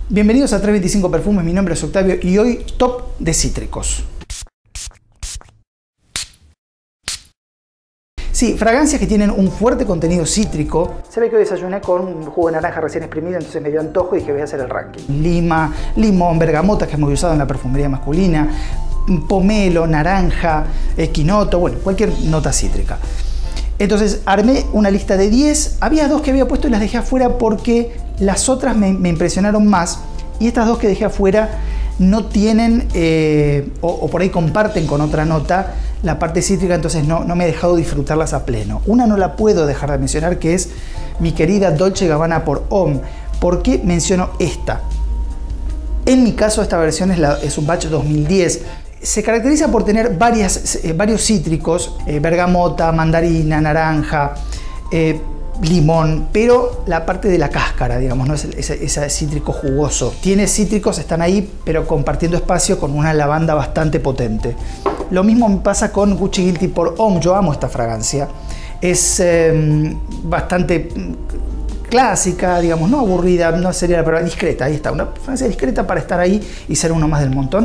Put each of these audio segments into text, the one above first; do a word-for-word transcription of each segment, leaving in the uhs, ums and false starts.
Bienvenidos a trescientos veinticinco Perfumes, mi nombre es Octavio y hoy top de cítricos. Sí, fragancias que tienen un fuerte contenido cítrico. Se ve que hoy desayuné con un jugo de naranja recién exprimido, entonces me dio antojo y dije voy a hacer el ranking. Lima, limón, bergamota, que es muy usado en la perfumería masculina, pomelo, naranja, equinoto, bueno, cualquier nota cítrica. Entonces armé una lista de diez, había dos que había puesto y las dejé afuera porque las otras me, me impresionaron más y estas dos que dejé afuera no tienen eh, o, o por ahí comparten con otra nota la parte cítrica, entonces no, no me he dejado disfrutarlas a pleno. Una no la puedo dejar de mencionar, que es mi querida Dolce and Gabbana por Homme. ¿Por qué menciono esta? En mi caso esta versión es, la, es un batch dos mil diez. Se caracteriza por tener varias, eh, varios cítricos, eh, bergamota, mandarina, naranja, eh, limón, pero la parte de la cáscara, digamos, no es ese, ese cítrico jugoso. Tiene cítricos, están ahí, pero compartiendo espacio con una lavanda bastante potente. Lo mismo me pasa con Gucci Guilty por Homme. Yo amo esta fragancia. Es eh, bastante clásica, digamos, no aburrida, no sería la palabra, discreta. Ahí está, una fragancia discreta para estar ahí y ser uno más del montón.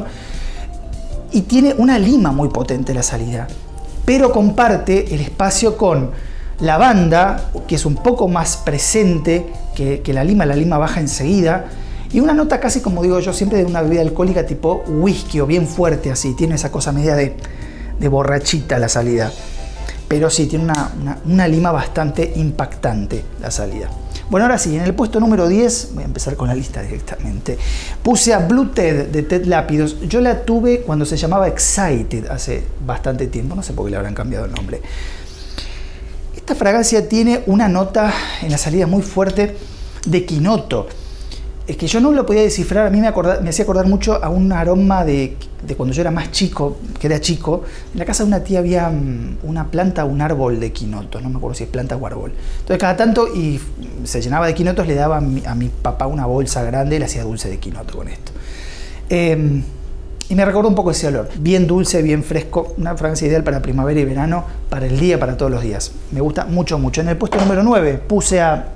Y tiene una lima muy potente la salida, pero comparte el espacio con lavanda, que es un poco más presente que, que la lima. La lima baja enseguida. Y una nota casi, como digo yo, siempre de una bebida alcohólica tipo whisky o bien fuerte así. Tiene esa cosa media de, de borrachita la salida. Pero sí, tiene una, una, una lima bastante impactante la salida. Bueno, ahora sí, en el puesto número diez, voy a empezar con la lista directamente. Puse a Blue Ted de Ted Lápidos. Yo la tuve cuando se llamaba Excited hace bastante tiempo. No sé por qué le habrán cambiado el nombre. Esta fragancia tiene una nota en la salida muy fuerte de equinoto. Es que yo no lo podía descifrar, a mí me, acordar, me hacía acordar mucho a un aroma de, de cuando yo era más chico, que era chico. En la casa de una tía había una planta, un árbol de equinotos, no me acuerdo si es planta o árbol. Entonces cada tanto, y se llenaba de equinotos, le daba a mi, a mi papá una bolsa grande y le hacía dulce de equinoto con esto. Eh, y me recordó un poco ese olor, bien dulce, bien fresco, una fragancia ideal para primavera y verano, para el día, para todos los días. Me gusta mucho, mucho. En el puesto número nueve puse a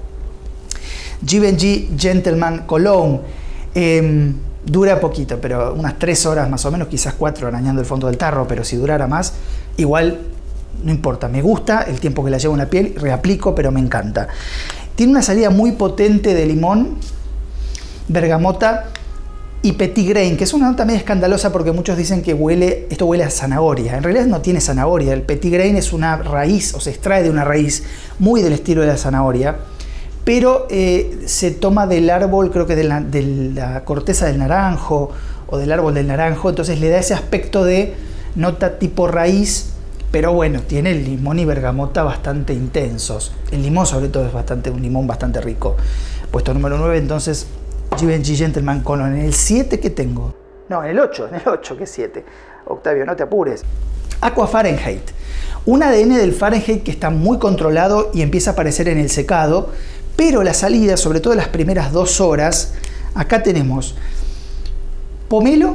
Givenchy Gentleman Cologne. Eh, dura poquito, pero unas tres horas más o menos, quizás cuatro arañando el fondo del tarro, pero si durara más, igual no importa. Me gusta el tiempo que la llevo en la piel, reaplico, pero me encanta. Tiene una salida muy potente de limón, bergamota y petit grain, que es una nota medio escandalosa porque muchos dicen que huele, esto huele a zanahoria. En realidad no tiene zanahoria. El petit grain es una raíz, o se extrae de una raíz muy del estilo de la zanahoria, pero eh, se toma del árbol, creo que de la, de la corteza del naranjo o del árbol del naranjo, entonces le da ese aspecto de nota tipo raíz, pero bueno, tiene el limón y bergamota bastante intensos. El limón sobre todo es bastante, un limón bastante rico. Puesto número nueve, entonces, Givenchy Gentleman Cologne. En el siete, ¿qué tengo? No, en el ocho, en el ocho, ¿qué siete? Octavio, no te apures. Aqua Fahrenheit. Un A D N del Fahrenheit que está muy controlado y empieza a aparecer en el secado. Pero la salida, sobre todo las primeras dos horas, acá tenemos pomelo,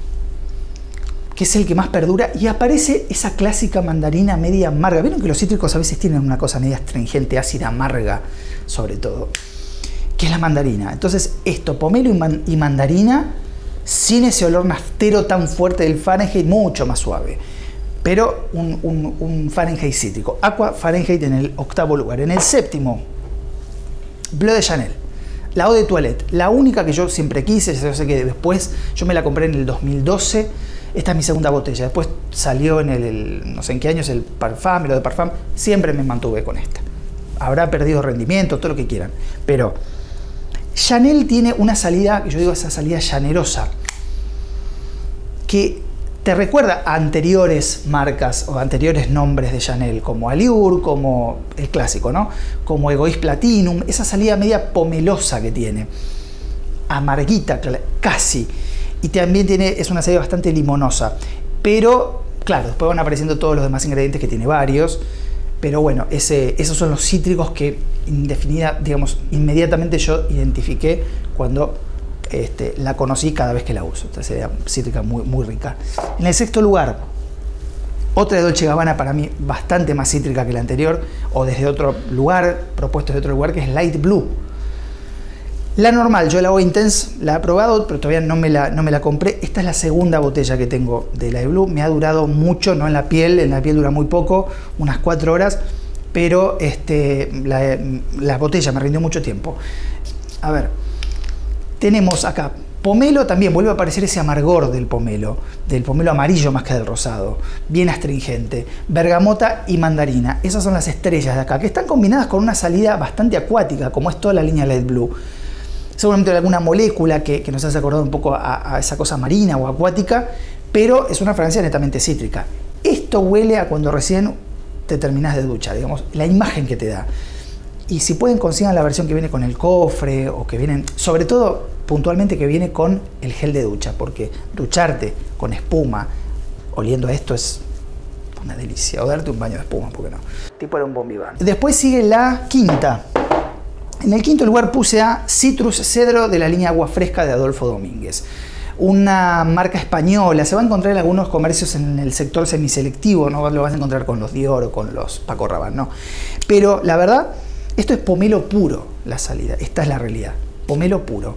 que es el que más perdura, y aparece esa clásica mandarina media amarga. ¿Vieron que los cítricos a veces tienen una cosa media astringente, ácida, amarga, sobre todo? Que es la mandarina. Entonces esto, pomelo y, man y mandarina, sin ese olor naftero tan fuerte del Fahrenheit, mucho más suave. Pero un, un, un Fahrenheit cítrico. Aqua Fahrenheit en el octavo lugar. En el séptimo, Bleu de Chanel, la Eau de Toilette, la única que yo siempre quise. Yo sé que después yo me la compré en el dos mil doce, esta es mi segunda botella, después salió en el, el no sé en qué años el Parfum, lo de Parfum, siempre me mantuve con esta. Habrá perdido rendimiento, todo lo que quieran, pero Chanel tiene una salida, yo digo esa salida llanerosa, que te recuerda a anteriores marcas o anteriores nombres de Chanel, como Allure, como el clásico, ¿no? Como Egoist Platinum, esa salida media pomelosa que tiene, amarguita casi, y también tiene, es una salida bastante limonosa, pero claro, después van apareciendo todos los demás ingredientes que tiene varios, pero bueno, ese, esos son los cítricos que indefinida, digamos, inmediatamente yo identifiqué cuando Este, la conocí cada vez que la uso. Entonces era cítrica muy, muy rica. En el sexto lugar, otra de Dolce and Gabbana, para mí bastante más cítrica que la anterior, o desde otro lugar, propuesto de otro lugar, que es Light Blue. La normal, yo la O Intense la he probado, pero todavía no me la, no me la compré. Esta es la segunda botella que tengo de la iBlue. Me ha durado mucho, no en la piel, en la piel dura muy poco, unas cuatro horas, pero este, la, la botella me rindió mucho tiempo. A ver, tenemos acá pomelo, también vuelve a aparecer ese amargor del pomelo, del pomelo amarillo más que del rosado, bien astringente, bergamota y mandarina. Esas son las estrellas de acá, que están combinadas con una salida bastante acuática, como es toda la línea Light Blue. Seguramente hay alguna molécula que, que nos hace acordar un poco a, a esa cosa marina o acuática, pero es una fragancia netamente cítrica. Esto huele a cuando recién te terminas de duchar, digamos, la imagen que te da. Y si pueden, consigan la versión que viene con el cofre o que vienen, sobre todo puntualmente que viene con el gel de ducha, porque ducharte con espuma oliendo a esto es una delicia, o darte un baño de espuma, ¿por qué no? Tipo era un bombiván. Después sigue la quinta. En el quinto lugar puse a Citrus Cedro de la línea Agua Fresca de Adolfo Domínguez. Una marca española, se va a encontrar en algunos comercios en el sector semiselectivo, no lo vas a encontrar con los Dior o con los Paco Rabanne, no. Pero la verdad, esto es pomelo puro, la salida, esta es la realidad, pomelo puro.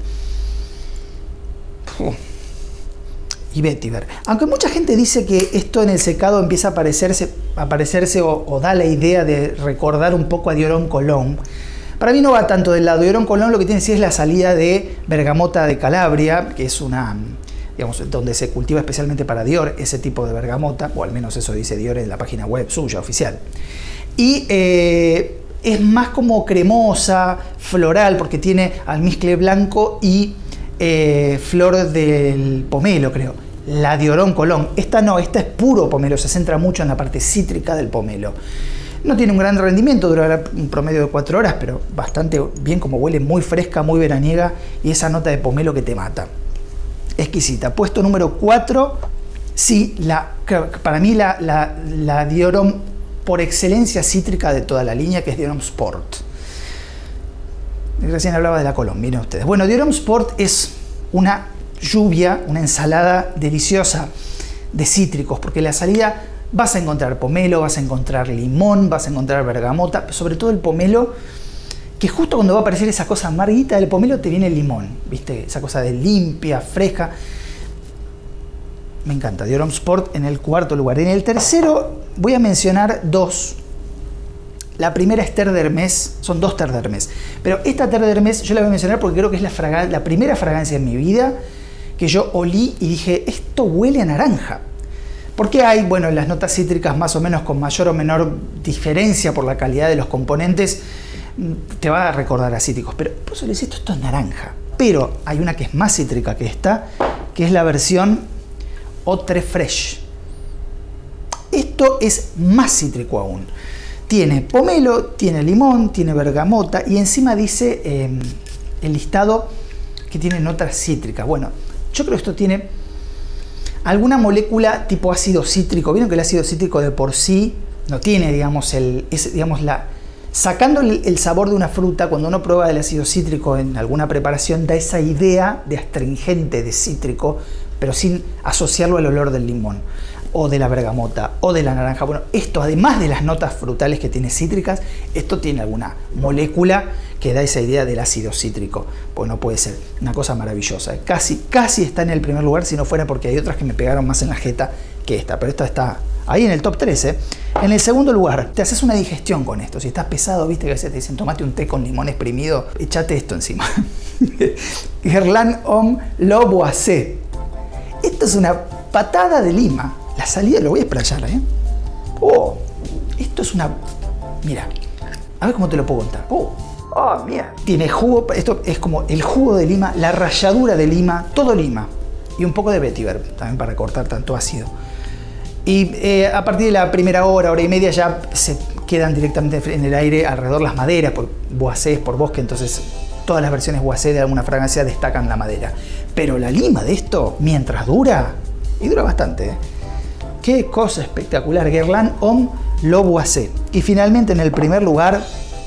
Uh. Y vetiver. Aunque mucha gente dice que esto en el secado empieza a parecerse, a parecerse o, o da la idea de recordar un poco a Dior Homme Cologne. Para mí no va tanto del lado. Dior Homme Cologne lo que tiene sí es la salida de bergamota de Calabria, que es una, digamos, donde se cultiva especialmente para Dior ese tipo de bergamota, o al menos eso dice Dior en la página web suya, oficial. Y eh, es más como cremosa, floral, porque tiene almizcle blanco y eh, flor del pomelo, creo. La Dior Homme Cologne. Esta no, esta es puro pomelo, se centra mucho en la parte cítrica del pomelo. No tiene un gran rendimiento, durará un promedio de cuatro horas, pero bastante bien, como huele, muy fresca, muy veraniega, y esa nota de pomelo que te mata. Exquisita. Puesto número cuatro, sí, la, para mí la, la, la Dior Homme por excelencia cítrica de toda la línea, que es Dior Homme Sport. Recién hablaba de la Cologne, miren ustedes. Bueno, Dior Homme Sport es una lluvia, una ensalada deliciosa de cítricos, porque la salida vas a encontrar pomelo, vas a encontrar limón, vas a encontrar bergamota, sobre todo el pomelo, que justo cuando va a aparecer esa cosa amarguita del pomelo te viene el limón, ¿viste? Esa cosa de limpia, fresca. Me encanta. Dior Homme Sport en el cuarto lugar. En el tercero voy a mencionar dos. La primera es Terre d'Hermès, son dos Terre d'Hermès. Pero esta Terre d'Hermès yo la voy a mencionar porque creo que es la, fraga, la primera fragancia en mi vida que yo olí y dije, esto huele a naranja. Porque hay, bueno, las notas cítricas más o menos con mayor o menor diferencia por la calidad de los componentes, te va a recordar a cítricos. Pero por eso le decía, esto, esto es naranja. Pero hay una que es más cítrica que esta, que es la versión Eau Très Fraîche. Esto es más cítrico aún. Tiene pomelo, tiene limón, tiene bergamota y encima dice eh, el listado que tiene notas cítricas. Bueno, yo creo que esto tiene alguna molécula tipo ácido cítrico. Vieron que el ácido cítrico de por sí no tiene, digamos, el, es, digamos la, sacando el, el sabor de una fruta, cuando uno prueba el ácido cítrico en alguna preparación, da esa idea de astringente, de cítrico, pero sin asociarlo al olor del limón, o de la bergamota, o de la naranja. Bueno, esto, además de las notas frutales que tiene cítricas, esto tiene alguna molécula que da esa idea del ácido cítrico. Pues no puede ser, una cosa maravillosa. Casi, casi está en el primer lugar, si no fuera porque hay otras que me pegaron más en la jeta que esta, pero esta está ahí en el top tres, ¿eh? En el segundo lugar, te haces una digestión con esto. Si estás pesado, viste que a veces te dicen, tomate un té con limón exprimido, échate esto encima. Guerlain Homme Le Boisé. Esto es una patada de lima. La salida, lo voy a explayar, ¿eh? Oh, esto es una... Mira, a ver cómo te lo puedo contar. Oh, oh, mira. Tiene jugo, esto es como el jugo de lima, la ralladura de lima, todo lima. Y un poco de vetiver, también para cortar tanto ácido. Y eh, a partir de la primera hora, hora y media, ya se quedan directamente en el aire alrededor las maderas, por boisé, por bosque, entonces todas las versiones boisé de alguna fragancia destacan la madera. Pero la lima de esto, mientras dura, y dura bastante, ¿eh? Qué cosa espectacular, Guerlain Homme Le Boisé. Y finalmente en el primer lugar,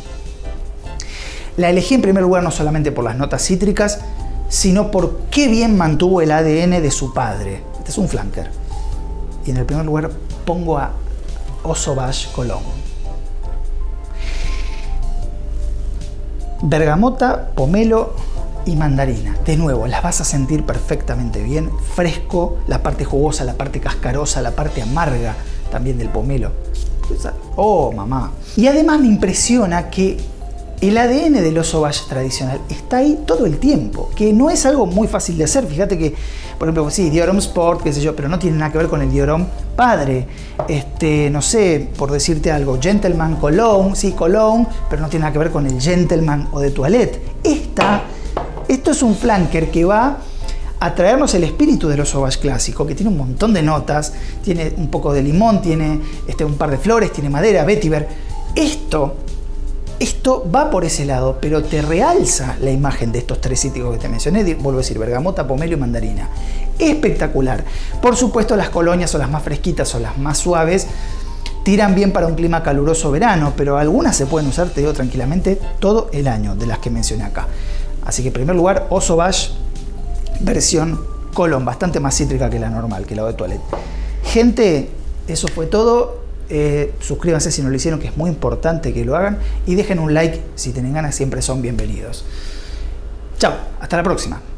la elegí en primer lugar no solamente por las notas cítricas, sino por qué bien mantuvo el A D N de su padre. Este es un flanker. Y en el primer lugar pongo a Eau Sauvage Cologne. Bergamota, pomelo y mandarina. De nuevo, las vas a sentir perfectamente bien. Fresco, la parte jugosa, la parte cascarosa, la parte amarga también del pomelo. Oh, mamá. Y además me impresiona que el A D N del oso Bash tradicional está ahí todo el tiempo, que no es algo muy fácil de hacer. Fíjate que, por ejemplo, sí, Diorom Sport, qué sé yo, pero no tiene nada que ver con el Diorom padre. Este, no sé, por decirte algo, Gentleman Cologne, sí, Cologne, pero no tiene nada que ver con el Gentleman o de Toilette. Esta, esto es un flanker que va a traernos el espíritu del oso Bash clásico, que tiene un montón de notas, tiene un poco de limón, tiene este, un par de flores, tiene madera, vetiver. Esto... Esto va por ese lado, pero te realza la imagen de estos tres cítricos que te mencioné. Vuelvo a decir, bergamota, pomelo y mandarina. Espectacular. Por supuesto, las colonias o las más fresquitas o las más suaves tiran bien para un clima caluroso verano, pero algunas se pueden usar, te digo, tranquilamente todo el año, de las que mencioné acá. Así que en primer lugar, Oso Bash versión Cologne, bastante más cítrica que la normal, que la de Toilette. Gente, eso fue todo. Eh, suscríbanse si no lo hicieron, que es muy importante que lo hagan, y dejen un like si tienen ganas, siempre son bienvenidos. Chao, hasta la próxima.